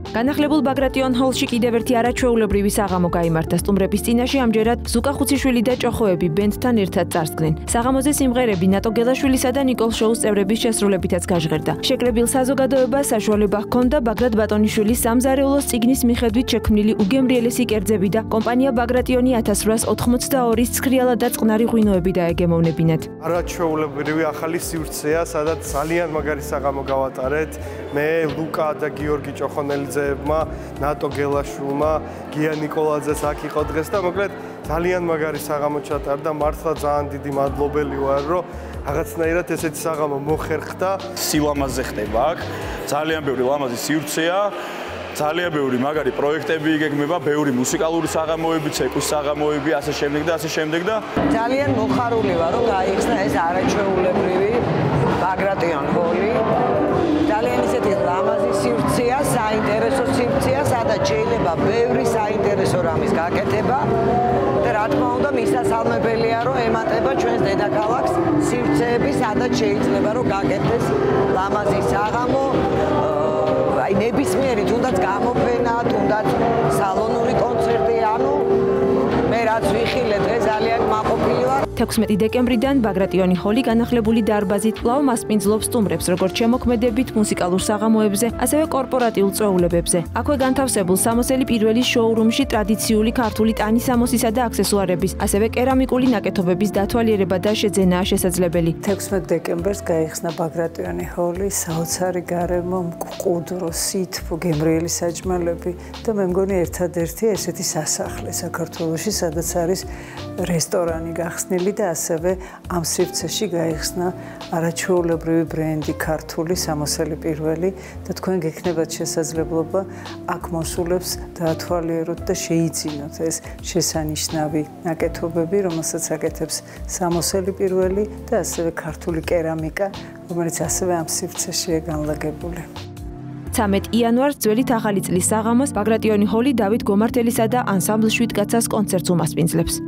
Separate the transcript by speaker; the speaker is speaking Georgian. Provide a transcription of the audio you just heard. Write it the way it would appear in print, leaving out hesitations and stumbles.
Speaker 1: განახლებულ ბაგრატიონ ჰოლში კიდევ ერთი არაჩვეულებრივი საღამო გაიმართა. სტუმრების წინაშე ამჯერად ზუკა ხუციშვილი და ჭოხოები ბენდთან ერთად წარსდგნენ. საღამოზე სიმღერები ნატო გელაშვილისა და ნიკოლ შოუს წევრების შესრულებითაც გაჟღერდა. შეკრებილ საზოგადოებას საშუალება ჰქონდა ბაგრატ ბატონიშვილის სამზარეულოს წიგნის მიხედვით შექმნილი უგემრიელესი კერძები და კომპანია ბაგრატიონი 1882-ის ცქრიალა და წყნარი ღვინოები დაეგემოვნებინათ.
Speaker 2: არაჩვეულებრივი ახალი სივრცეა, სადაც ძალიან მაგარი საღამო გავატარეთ. მე ლუკა და გიორგი ჭოხონელიძეებმა, ნატო გელაშვილმა, გია ნიკოლაძეს აქ იყო დღეს და მოკლედ ძალიან მაგარი საღამო ჩატარდა. მართლა ძალიან დიდი მადლობელი ვარ, რომ რაღაცნაირად ესეთი საღამო მოხერხდა.
Speaker 3: სილამაზე ხდება აქ. ძალიან ბევრი ლამაზი სივრცეა. ძალიან ბევრი მაგარი პროექტები იგეგმება, ბევრი მუსიკალური საღამოები, ცეკვის საღამოები, ასე შემდეგ და ასე შემდეგ და
Speaker 4: ძალიან მოხარული ვარ, რომ გაიხსნა ეს არაჩვეულებრივი ბაგრატიონ ჰოლი. ძალიან ისეთი ლამაზი სივრცეა, საინტერესო სივრცეა, სადაც შეიძლება ბევრი საინტერესო რამის გაკეთება და რა თქმა უნდა მისასალმებელია, რომ ემატება ჩვენს დედაქალაქს სივრცეები, სადაც შეიძლება რომ გაკეთდეს ლამაზი საღამო. აი ნებისმიერი თუნდაც გამოფენა, თუნდაც სალონური კონცერტი, ანუ მე რაც ვიხილე დღეს ძალიან მაყოფილი ვარ.
Speaker 1: 16 დეკემბრიდან ბაგრატიონი ჰოლი განახლებული დარბაზით კვლავ მასპინძლობს სტუმრებს, როგორც შემოქმედებით მუსიკალურ საღამოებზე, ასევე კორპორატიულ წვეულებებზე. აქვე განთავსებულ სამოსელი პირველი შოურუმში ტრადიციული ქართული ტანისამოსისა და აქსესუარების, ასევე კერამიკული ნაკეთობების დათვალიერება და შეძენაა შესაძლებელი.
Speaker 5: 16 დეკემბერს გაიხსნა ბაგრატიონი ჰოლი, საოცარი გარემო, მკვდრო, სითბო, გემრიელი საჭმელები და მე მგონი ერთადერთი ესეთი სასახლე საქართველოში, სადაც არის რესტორანი გახსნილი და ასევე ამ სივრცეში გაიხსნა არაჩვეულებრივი ბრენდი ქართული სამოსელი პირველი და თქვენ გექნებათ შესაძლებლობა აქ მოსულებს დაათვალიეროთ და შეიძინოთ ეს შესანიშნავი ნაკეთობები, რომელსაც აკეთებს სამოსელი პირველი და ასევე ქართული კერამიკა, რომელიც ასევე ამ სივრცეშია განლაგებული.
Speaker 1: 13 იანვარს ძველით ახალი წლის საღამოს ბაგრატიონი ჰოლი დავით გომართელისა და ანსამბლ შვიდკაცას კონცერტს უმასპინძლებს.